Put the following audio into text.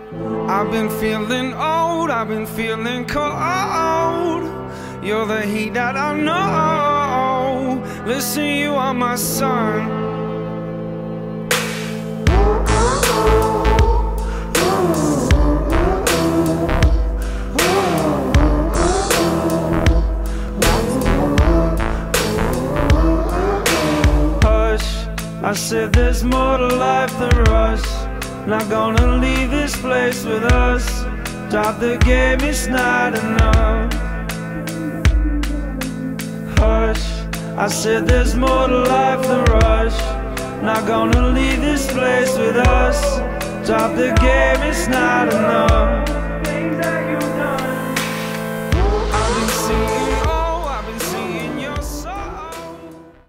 I've been feeling old, I've been feeling cold. You're the heat that I know. Listen, you are my sun. I said there's more to life than rush. Not gonna leave this place with us. Drop the game, it's not enough. Hush, I said there's more to life than rush. Not gonna leave this place with us. Drop the game, it's not enough.